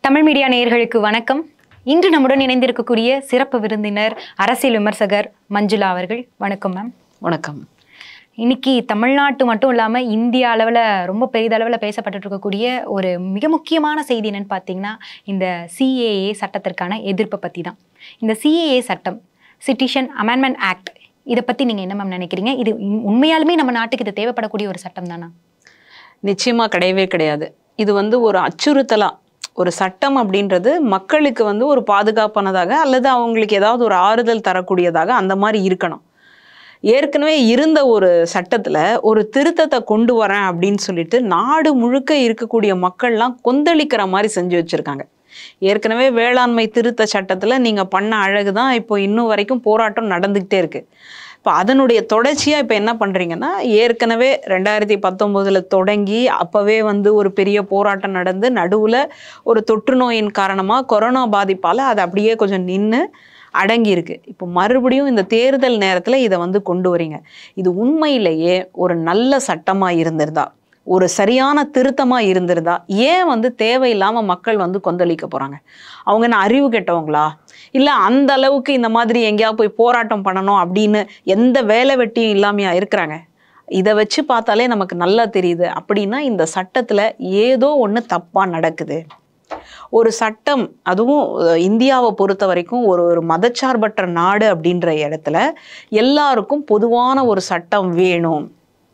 Tamil media நேயர்களுக்கு வணக்கம். இன்று நம்முடன் இணைந்திருக்கக்கூடிய சிறப்பு விருந்தினர் அரசியல் விமர்சகர் மஞ்சுளா அவர்கள். வணக்கம் மேம். வணக்கம். இன்னைக்கு தமிழ்நாட்டு மட்டும் இல்லாமல் இந்திய அளவில் ரொம்ப பெரிதளவில் பேசப்பட்டு இருக்கக்கூடிய ஒரு மிக முக்கியமான செய்தி என்னன்னு பார்த்தீங்கன்னா, இந்த CAA சட்டத்திற்கான எதிர்ப்பை பற்றி தான். இந்த CAA சட்டம், சிட்டிசன் அமெண்ட்மெண்ட் ஆக்ட், இதை பற்றி நீங்கள் என்ன மேம் நினைக்கிறீங்க? இது உண்மையாலுமே நம்ம நாட்டுக்கு இது தேவைப்படக்கூடிய ஒரு சட்டம் தானா? நிச்சயமா கிடையவே கிடையாது. இது ஒரு அச்சுறுத்தலா, ஒரு சட்டம் அப்படின்றது மக்களுக்கு ஒரு பாதுகாப்பானதாக அல்லது அவங்களுக்கு ஏதாவது ஒரு ஆறுதல் தரக்கூடியதாக அந்த மாதிரி இருக்கணும். ஏற்கனவே இருந்த ஒரு சட்டத்துல ஒரு திருத்தத்தை கொண்டு வரேன் அப்படின்னு சொல்லிட்டு நாடு முழுக்க இருக்கக்கூடிய மக்கள்லாம் கொந்தளிக்கிற மாதிரி செஞ்சு வச்சிருக்காங்க. ஏற்கனவே வேளாண்மை திருத்த சட்டத்துல நீங்க பண்ண அழகுதான் இப்போ இன்னும் வரைக்கும் போராட்டம் நடந்துகிட்டே இருக்கு. இப்போ அதனுடைய தொடர்ச்சியாக இப்போ என்ன பண்ணுறீங்கன்னா, ஏற்கனவே 2019 தொடங்கி அப்போவே ஒரு பெரிய போராட்டம் நடந்து நடுவில் ஒரு தொற்று நோயின் காரணமாக கொரோனா பாதிப்பால் அது அப்படியே கொஞ்சம் நின்று அடங்கியிருக்கு. இப்போ மறுபடியும் இந்த தேர்தல் நேரத்தில் இதை கொண்டு வரீங்க. இது உண்மையிலேயே ஒரு நல்ல சட்டமாக இருந்திருந்தா, ஒரு சரியான திருத்தமாக இருந்திருந்தா ஏன் தேவையில்லாமல் மக்கள் கொந்தளிக்க போகிறாங்க? அவங்க என்ன அறிவு கெட்டவங்களா? இல்லை அந்த அளவுக்கு இந்த மாதிரி எங்கேயாவது போய் போராட்டம் பண்ணணும் அப்படின்னு எந்த வேலை வெட்டியும் இல்லாமையா இருக்கிறாங்க? இதை வச்சு பார்த்தாலே நமக்கு நல்லா தெரியுது. அப்படின்னா இந்த சட்டத்தில் ஏதோ ஒன்று தப்பாக நடக்குது. ஒரு சட்டம், அதுவும் இந்தியாவை பொறுத்த வரைக்கும் ஒரு மதச்சார்பற்ற நாடு அப்படின்ற இடத்துல எல்லாருக்கும் பொதுவான ஒரு சட்டம் வேணும்.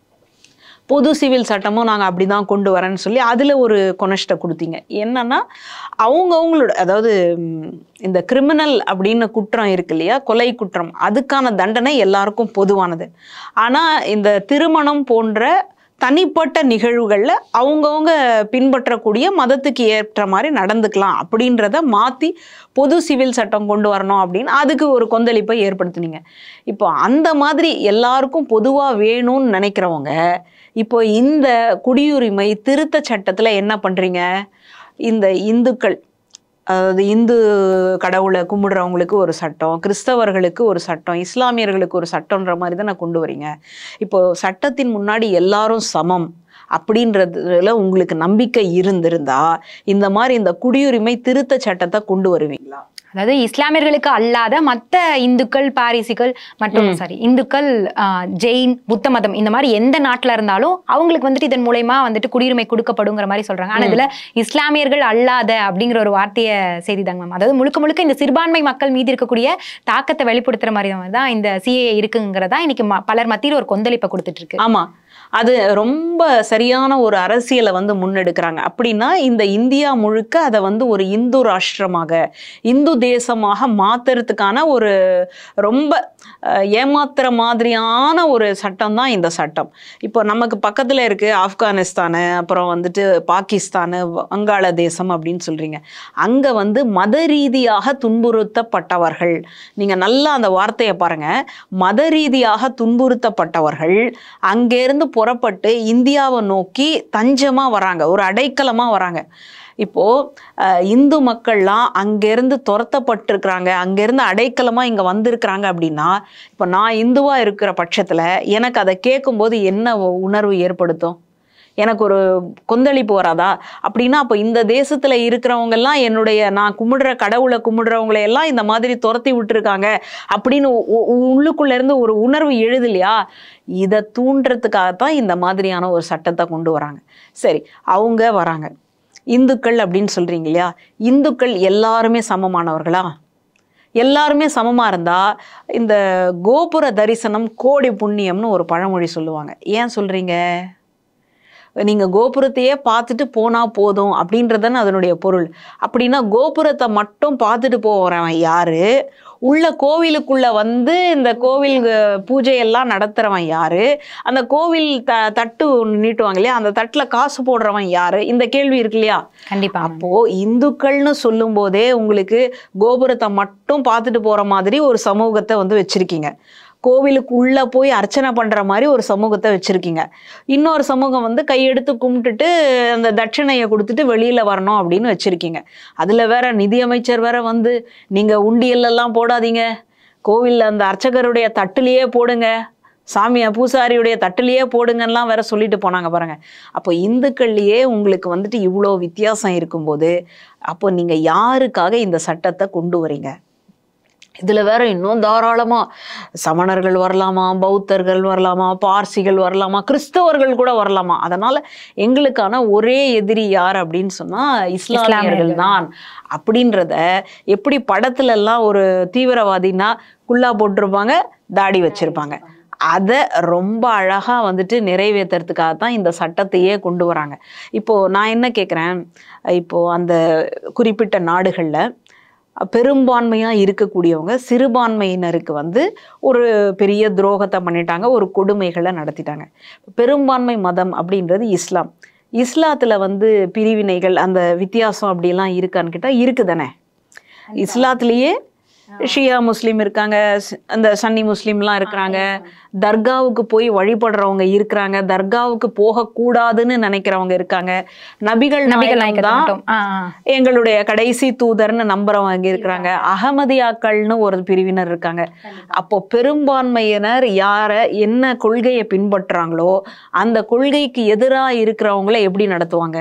பொது சிவில் சட்டமும் நாங்கள் அப்படி தான் கொண்டு வரேன்னு சொல்லி அதில் ஒரு கொனஷ்டை கொடுத்தீங்க. என்னன்னா, அவங்களோட, அதாவது இந்த கிரிமினல் அப்படின்னு குற்றம் இருக்கு இல்லையா, கொலை குற்றம், அதுக்கான தண்டனை எல்லாருக்கும் பொதுவானது. ஆனால் இந்த திருமணம் போன்ற தனிப்பட்ட நிகழ்வுகளில் அவங்கவுங்க பின்பற்றக்கூடிய மதத்துக்கு ஏற்ற மாதிரி நடந்துக்கலாம் அப்படின்றத மாற்றி பொது சிவில் சட்டம் கொண்டு வரணும் அப்படின்னு அதுக்கு ஒரு கொந்தளிப்பை ஏற்படுத்தினீங்க. இப்போ அந்த மாதிரி எல்லாருக்கும் பொதுவாக வேணும்னு நினைக்கிறவங்க இப்போ இந்த குடியுரிமை திருத்த சட்டத்தில் என்ன பண்ணுறீங்க? இந்த இந்துக்கள், அதாவது இந்து கடவுளை கும்பிடுறவங்களுக்கு ஒரு சட்டம், கிறிஸ்தவர்களுக்கு ஒரு சட்டம், இஸ்லாமியர்களுக்கு ஒரு சட்டம்ன்ற மாதிரி தான் கொண்டு வரீங்க. இப்போ சட்டத்தின் முன்னாடி எல்லாரும் சமம் அப்படின்றதுல உங்களுக்கு நம்பிக்கை இருந்திருந்தா இந்த மாதிரி இந்த குடியுரிமை திருத்த சட்டத்தை கொண்டு வருவீங்களா? அதாவது இஸ்லாமியர்களுக்கு அல்லாத மற்ற இந்துக்கள், பாரிசிகள் மற்றும் இந்துக்கள், ஜெயின், புத்த மதம், இந்த மாதிரி எந்த நாட்டில் இருந்தாலும் அவங்களுக்கு இதன் மூலயமா குடியுரிமை கொடுக்கப்படுங்கிற மாதிரி சொல்றாங்க. ஆனால் இதுல இஸ்லாமியர்கள் அல்லாத அப்படிங்கிற ஒரு வார்த்தையை செய்திதாங்க மேம். அதாவது முழுக்க முழுக்க இந்த சிறுபான்மை மக்கள் மீது இருக்கக்கூடிய தாக்கத்தை வெளிப்படுத்துற மாதிரி தான் இந்த CAA இருக்குங்கிறதா இன்னைக்கு பலர் மத்தியில் ஒரு கொந்தளிப்பை கொடுத்துட்டு இருக்கு. ஆமா, அது ரொம்ப சரியான ஒரு அரசியலை முன்னெடுக்கிறாங்க. அப்படின்னா இந்த இந்தியா முழுக்க அதை ஒரு இந்து ராஷ்டிரமாக, இந்து தேசமாக மாத்துறதுக்கான ஒரு ரொம்ப ஏமாத்துற மாதிரியான ஒரு சட்டம் தான் இந்த சட்டம். இப்போ நமக்கு பக்கத்துல இருக்கு ஆப்கானிஸ்தானு, அப்புறம் பாகிஸ்தானு, வங்காளதேசம் அப்படின்னு சொல்றீங்க. அங்க மத ரீதியாக துன்புறுத்தப்பட்டவர்கள், நீங்க நல்லா அந்த வார்த்தையை பாருங்க, மத ரீதியாக துன்புறுத்தப்பட்டவர்கள் அங்கேருந்து புறப்பட்டு இந்தியாவை நோக்கி தஞ்சமா வராங்க, ஒரு அடைக்கலமா வராங்க. இப்போ இந்து மக்கள்லாம் அங்கேருந்து துரத்தப்பட்டிருக்கிறாங்க, அங்கேருந்து அடைக்கலமா இங்க வந்திருக்கிறாங்க. அப்படின்னா இப்போ நான் இந்துவா இருக்கிற பட்சத்துல எனக்கு அதை கேட்கும்போது என்ன உணர்வு ஏற்படுத்தும்? எனக்கு ஒரு கொந்தளிப்பு வராதா? அப்படின்னா அப்போ இந்த தேசத்துல இருக்கிறவங்க எல்லாம் நான் கும்பிடுற கடவுளை கும்பிடுறவங்களை எல்லாம் இந்த மாதிரி துரத்தி விட்டுருக்காங்க அப்படின்னு உள்ளுக்குள்ள இருந்து ஒரு உணர்வு எழுது இல்லையா? இதை தூண்டுறதுக்காகத்தான் இந்த மாதிரியான ஒரு சட்டத்தை கொண்டு வராங்க. சரி, அவங்க வராங்க, இந்துக்கள் அப்படின்னு சொல்றீங்க இல்லையா? இந்துக்கள் எல்லாருமே சமமானவர்களா? எல்லாருமே சமமா இருந்தா இந்த கோபுர தரிசனம் கோடி புண்ணியம்னு ஒரு பழமொழி சொல்லுவாங்க. ஏன் சொல்றீங்க? நீங்க கோபுரத்தையே பார்த்துட்டு போனா போதும் அப்படின்றதுன்னு அதனுடைய பொருள். அப்படின்னா கோபுரத்தை மட்டும் பார்த்துட்டு போறவன் யாரு? உள்ள கோவிலுக்குள்ள இந்த கோவில் பூஜையெல்லாம் நடத்துறவன் யாரு? அந்த கோவில் தட்டு நீட்டுவாங்க இல்லையா, அந்த தட்டுல காசு போடுறவன் யாரு? இந்த கேள்வி இருக்கு இல்லையா? கண்டிப்பா. அப்போ இந்துக்கள்னு சொல்லும் போதே உங்களுக்கு கோபுரத்தை மட்டும் பார்த்துட்டு போற மாதிரி ஒரு சமூகத்தை வச்சிருக்கீங்க. கோவிலுக்கு உள்ள போய் அர்ச்சனை பண்ற மாதிரி ஒரு சமூகத்தை வச்சிருக்கீங்க. இன்னொரு சமூகம் கையெடுத்து கும்பிட்டுட்டு அந்த தட்சணையை கொடுத்துட்டு வெளியில வரணும் அப்படின்னு வச்சிருக்கீங்க. அதுல வேற நிதியமைச்சர் வேற நீங்க உண்டியல் எல்லாம் போடாதீங்க, கோவில்ல அந்த அர்ச்சகருடைய தட்டுலயே போடுங்க, சாமியா பூசாரியுடைய தட்டிலேயே போடுங்கலாம் வேற சொல்லிட்டு போனாங்க பாருங்க. அப்போ இந்துக்கள்லயே உங்களுக்கு வந்துட்டு இவ்வளோ வித்தியாசம் இருக்கும்போது அப்போ நீங்க யாருக்காக இந்த சட்டத்தை கொண்டு வரீங்க? இதுல வேற இன்னும் தாராளமா சமணர்கள் வரலாமா, பௌத்தர்கள் வரலாமா, பார்சிகள் வரலாமா, கிறிஸ்தவர்கள் கூட வரலாமா. அதனால எங்களுக்கான ஒரே எதிரி யார் அப்படின்னு சொன்னா இஸ்லாமியர்கள் தான் அப்படின்றத எப்படி படத்துல எல்லாம் ஒரு தீவிரவாதினா குல்லா போட்டிருப்பாங்க, தாடி வச்சிருப்பாங்க, அதை ரொம்ப அழகா வந்துட்டு நிறைவேற்றுறதுக்காக தான் இந்த சட்டத்தையே கொண்டு வராங்க. இப்போ நான் என்ன கேட்குறேன், இப்போ அந்த குறிப்பிட்ட நாடுகள்ல பெரும்பான்மையா இருக்கக்கூடியவங்க சிறுபான்மையினருக்கு வந்து ஒரு பெரிய துரோகத்தை பண்ணிட்டாங்க, ஒரு கொடுமைகளை நடத்திட்டாங்க. பெரும்பான்மை மதம் அப்படின்றது இஸ்லாம். இஸ்லாத்துல வந்து பிரிவினைகள் அந்த வித்தியாசம் அப்படிலாம் இருக்கான்னு கேட்டா இருக்குதானே. இஸ்லாத்திலேயே ஷியா முஸ்லீம் இருக்காங்க, அந்த சன்னி முஸ்லீம்லாம் இருக்கிறாங்க, தர்காவுக்கு போய் வழிபடுறவங்க இருக்கிறாங்க, தர்காவுக்கு போகக்கூடாதுன்னு நினைக்கிறவங்க இருக்காங்க, நபிகள் தான் எங்களுடைய கடைசி தூதர்னு நம்புறவங்க இருக்கிறாங்க, அகமதியாக்கள்னு ஒரு பிரிவினர் இருக்காங்க. அப்போ பெரும்பான்மையினர் யார என்ன கொள்கையை பின்பற்றுறாங்களோ அந்த கொள்கைக்கு எதிராக இருக்கிறவங்கள எப்படி நடத்துவாங்க?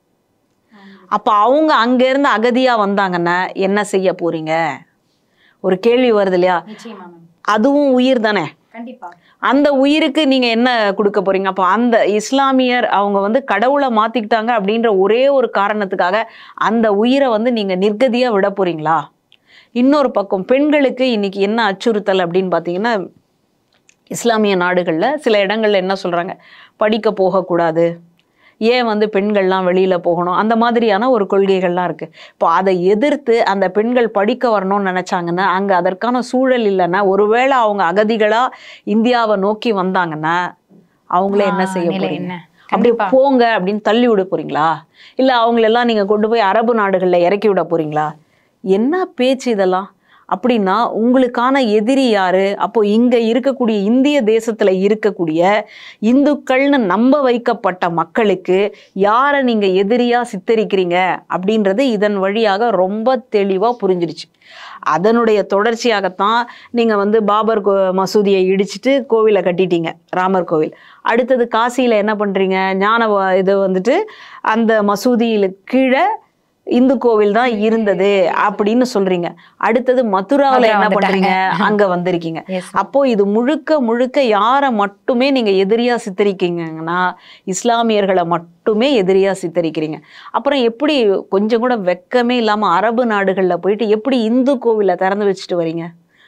அப்ப அவங்க அங்க இருந்து அகதியா வந்தாங்கன்னா என்ன செய்ய போறீங்க? ஒரு கேள்வி வருது இல்லையா? அதுவும் உயிர் தானே. அந்த உயிருக்கு நீங்க என்ன கொடுக்க போறீங்க? அப்போ அந்த இஸ்லாமியர் அவங்க வந்து கடவுளை மாத்திக்கிட்டாங்க அப்படின்ற ஒரே ஒரு காரணத்துக்காக அந்த உயிரை வந்து நீங்க நிர்கதியா விட போறீங்களா? இன்னொரு பக்கம் பெண்களுக்கு இன்னைக்கு என்ன அச்சுறுத்தல் அப்படின்னு பாத்தீங்கன்னா, இஸ்லாமிய நாடுகள்ல சில இடங்கள்ல என்ன சொல்றாங்க, படிக்க போகக்கூடாது, ஏன் வந்து பெண்கள்லாம் வெளியில போகணும், அந்த மாதிரியான ஒரு கொள்கைகள்லாம் இருக்கு. இப்போ அதை எதிர்த்து அந்த பெண்கள் படிக்க வரணும்னு நினைச்சாங்கன்னா அங்க அதற்கான சூழல் இல்லைன்னா, ஒருவேளை அவங்க அகதிகளா இந்தியாவை நோக்கி வந்தாங்கன்னா அவங்கள என்ன செய்ய போறீங்க? அப்படி போங்க அப்படின்னு தள்ளி விட போறீங்களா? இல்ல அவங்களெல்லாம் நீங்க கொண்டு போய் அரபு நாடுகள்ல இறக்கி விட போறீங்களா? என்ன பேச்சு இதெல்லாம்? அப்படின்னா உங்களுக்கான எதிரி யாரு? அப்போ இங்க இருக்கக்கூடிய இந்திய தேசத்துல இருக்கக்கூடிய இந்துக்கள்னு நம்ப வைக்கப்பட்ட மக்களுக்கு யாரை நீங்க எதிரியா சித்தரிக்கிறீங்க அப்படின்றது இதன் வழியாக ரொம்ப தெளிவா புரிஞ்சிருச்சு. அதனுடைய தொடர்ச்சியாகத்தான் நீங்க வந்து பாபர் மசூதியை இடிச்சிட்டு கோவிலை கட்டிட்டீங்க, ராமர் கோவில். அடுத்தது காசியில என்ன பண்றீங்க, ஞான இது வந்துட்டு அந்த மசூதியில கீழே இந்து கோவில் தான் இருந்தது அப்படின்னு சொல்றீங்க. அடுத்தது மதுராவில் என்ன பண்றீங்க, அங்க வந்திருக்கீங்க. அப்போ இது முழுக்க முழுக்க யாரை மட்டுமே நீங்க எதிரியா சித்தரிக்கீங்கன்னா இஸ்லாமியர்களை மட்டுமே எதிரியா சித்தரிக்கிறீங்க. அப்புறம் எப்படி கொஞ்சம் கூட வெக்கமே இல்லாம அரபு நாடுகள்ல போயிட்டு எப்படி இந்து கோவிலை திறந்து வச்சுட்டு வரீங்க?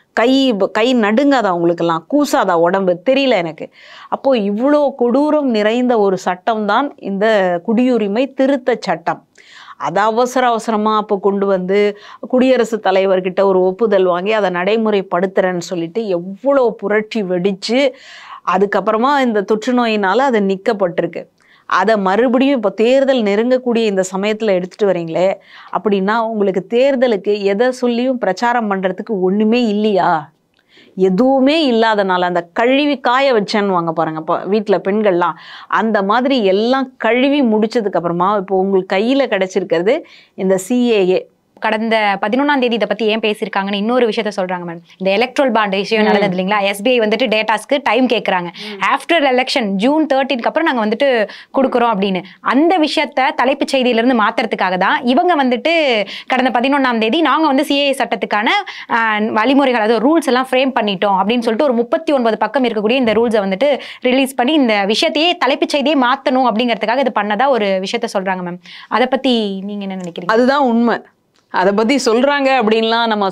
கை நடுங்காதா உங்களுக்கெல்லாம்? கூசாதா உடம்பு? தெரியல எனக்கு. அப்போ இவ்வளோ கொடூரம் நிறைந்த ஒரு சட்டம் தான் இந்த குடியுரிமை திருத்த சட்டம். அதை அவசரமா அப்போ கொண்டு வந்து குடியரசுத் தலைவர்கிட்ட ஒரு ஒப்புதல் வாங்கி அதை நடைமுறைப்படுத்துறேன்னு சொல்லிட்டு எவ்வளோ புரட்சி வெடிச்சு அதுக்கப்புறமா இந்த தொற்று நோயினால அது நிற்கப்பட்டிருக்கு. அதை மறுபடியும் இப்போ தேர்தல் நெருங்கக்கூடிய இந்த சமயத்தில் எடுத்துட்டு வரீங்களே, அப்படின்னா உங்களுக்கு தேர்தலுக்கு எதை சொல்லியும் பிரச்சாரம் பண்ணுறதுக்கு ஒன்றுமே இல்லையா? எதுவுமே இல்லாதனால அந்த கழுவி காய வச்சேன்னு வாங்க பாருங்க இப்போ வீட்டில் பெண்கள்லாம், அந்த மாதிரி எல்லாம் கழுவி முடிச்சதுக்கு அப்புறமா இப்போ உங்களுக்கு கையில் கிடைச்சிருக்கிறது இந்த CAA. கடந்த 11ஆம் தேதி இதை பத்தி ஏன் பேசியிருக்காங்கன்னு இன்னொரு விஷயத்த சொல்றாங்க மேடம். இந்த எலக்ட்ரல் பாண்ட் விஷயம் நடந்தது இல்லைங்களா? SBI வந்துட்டு டேட்டாஸ்க்கு டைம் கேட்கறாங்க. ஆஃப்டர் எலெக்ஷன் ஜூன் 13க்கு அப்புறம் நாங்க வந்துட்டு கொடுக்குறோம் அப்படின்னு. அந்த விஷயத்த தலைப்புச் செய்தியில இருந்து மாத்துறதுக்காக தான் இவங்க வந்துட்டு கடந்த 11ஆம் தேதி நாங்க வந்து CAA சட்டத்துக்கான வழிமுறைகள், அதாவது ரூல்ஸ் எல்லாம் ஃப்ரேம் பண்ணிட்டோம் அப்படின்னு சொல்லிட்டு ஒரு 39 பக்கம் இருக்கக்கூடிய இந்த ரூல்ஸை வந்துட்டு ரிலீஸ் பண்ணி இந்த விஷயத்தையே தலைப்புச் செய்தியே மாத்தணும் அப்படிங்கிறதுக்காக இது பண்ணதா ஒரு விஷயத்த சொல்றாங்க மேம். அதை பத்தி நீங்க என்ன நினைக்கிறீங்க? அதுதான் உண்மை. அதை பத்தி சொல்றாங்க அப்படின்லாம் நம்ம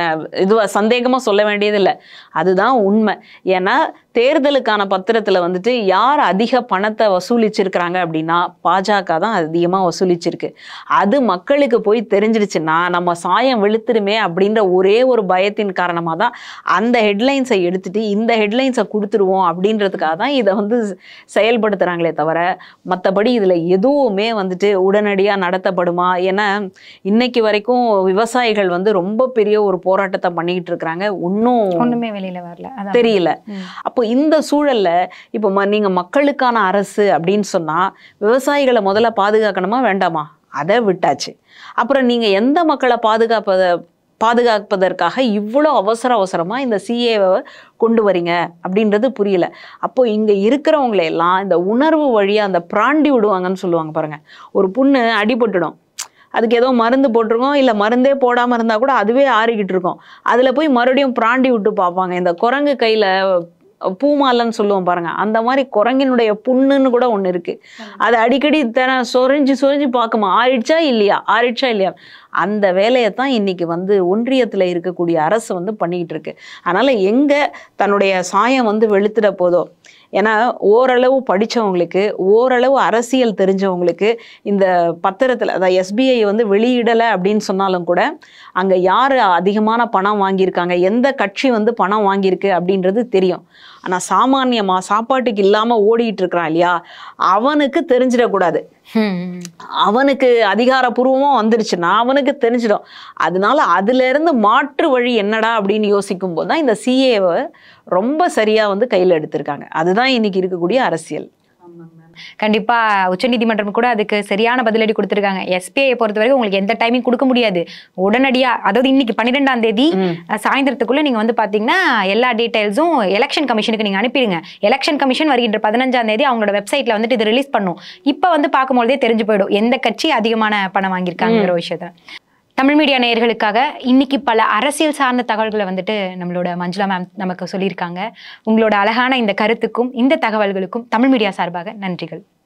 சந்தேகமா சொல்ல வேண்டியது இல்லை. அதுதான் உண்மை. ஏன்னா தேர்தலுக்கான பத்திரத்துல வந்துட்டு யார் அதிக பணத்தை வசூலிச்சிருக்கிறாங்க அப்படின்னா பாஜக தான் அதிகமா வசூலிச்சிருக்கு. அது மக்களுக்கு போய் தெரிஞ்சிருச்சுன்னா நம்ம சாயம் வெளுத்துருமே அப்படின்ற ஒரே ஒரு பயத்தின் காரணமா தான் அந்த ஹெட்லைன்ஸை எடுத்துட்டு இந்த ஹெட்லைன்ஸை கொடுத்துருவோம் அப்படின்றதுக்காக தான் இதை வந்து செயல்படுத்துறாங்களே தவிர மற்றபடி இதுல எதுவுமே வந்துட்டு உடனடியா நடத்தப்படுமா? ஏன்னா இன்னைக்கு வரைக்கும் விவசாயிகள் வந்து ரொம்ப பெரிய ஒரு போராட்டத்தை பண்ணிக்கிட்டு இருக்கிறாங்க, ஒண்ணுமே வெளியில வரல, தெரியல. அப்போ இந்த சூழல்ல இப்போ நீங்க மக்களுக்கான அரசு அப்படின்னு சொன்னா விவசாயிகளை முதல்ல பாதுகாக்கணுமா வேண்டாமா? அதை விட்டாச்சு. அப்புறம் நீங்க எந்த மக்களை பாதுகாப்பதற்காக இவ்வளோ அவசரமாக இந்த சிஏவை கொண்டு வரீங்க அப்படின்றது புரியல. அப்போ இங்கே இருக்கிறவங்களையெல்லாம் இந்த உணர்வு வழியாக அந்த பிராண்டி விடுவாங்கன்னு சொல்லுவாங்க பாருங்க. ஒரு புண்ணு அடிபட்டுடும், அதுக்கு ஏதோ மருந்து போட்டிருக்கோம், இல்லை மருந்தே போடாமல் இருந்தால் கூட அதுவே ஆறிக்கிட்டு இருக்கும். அதில் போய் மறுபடியும் பிராண்டி விட்டு பார்ப்பாங்க. இந்த குரங்கு கையில் பூமாலன்னு சொல்லுவோம் பாருங்க, அந்த மாதிரி குரங்கினுடைய புண்ணுன்னு கூட ஒன்று இருக்கு. அது அடிக்கடி சொரிஞ்சு பார்க்குமா, ஆறிடுச்சா இல்லையா. அந்த வேலையை தான் இன்னைக்கு வந்து ஒன்றியத்தில் இருக்கக்கூடிய அரசு வந்து பண்ணிக்கிட்டு இருக்கு. அதனால எங்க தன்னுடைய சாயம் வந்து வெளுத்துட போதோ, ஏன்னா ஓரளவு படித்தவங்களுக்கு, ஓரளவு அரசியல் தெரிஞ்சவங்களுக்கு இந்த பத்திரத்தில், அதாவது எஸ்பிஐ வந்து வெளியிடலை அப்படின்னு சொன்னாலும் கூட அங்கே யார் அதிகமான பணம் வாங்கியிருக்காங்க, எந்த கட்சி வந்து பணம் வாங்கியிருக்கு அப்படின்றது தெரியும். ஆனால் சாமானியமாக சாப்பாட்டுக்கு இல்லாமல் ஓடிட்டு இருக்கிறான் இல்லையா, அவனுக்கு தெரிஞ்சிடக்கூடாது. அவனுக்கு அதிகாரப்பூர்வமாக வந்துருச்சுன்னா அவனுக்கு தெரிஞ்சிடும். அதனால அதுலேருந்து மாற்று வழி என்னடா அப்படின்னு யோசிக்கும் போது தான் இந்த சிஏவை ரொம்ப சரியாக வந்து கையில் எடுத்திருக்காங்க. அதுதான் இன்னைக்கு இருக்கக்கூடிய அரசியல். கண்டிப்பா உச்சநீதிமன்றம் கூட அதுக்கு சரியான பதிலடி கொடுத்திருக்காங்க. எஸ்பிஐ பொறுத்த வரைக்கும் உங்களுக்கு எந்த டைமிங் கொடுக்க முடியாது, உடனடியா, அதாவது இன்னைக்கு 12ஆம் தேதி சாயந்தரத்துக்குள்ள நீங்க வந்து பாத்தீங்கன்னா எல்லா டீடைல்ஸும் எலெக்ஷன் கமிஷனுக்கு நீங்க அனுப்பிடுங்க. எலெக்ஷன் கமிஷன் வருகின்ற 15ஆம் தேதி அவங்களோட வெப்சைட்ல வந்துட்டு இது ரிலீஸ் பண்ணும். இப்ப வந்து பார்க்கும்போதே தெரிஞ்சு போயிடும் எந்த கட்சி அதிகமான பணம் வாங்கியிருக்காங்கிற விஷயத்த. தமிழ் மீடியா நேயர்களுக்காக இன்னைக்கு பல அரசியல் சார்ந்த தகவல்களை வந்துட்டு நம்மளோட மஞ்சுளா மேம் நமக்கு சொல்லியிருக்காங்க. உங்களோட அழகான இந்த கருத்துக்கும் இந்த தகவல்களுக்கும் தமிழ் மீடியா சார்பாக நன்றிகள்.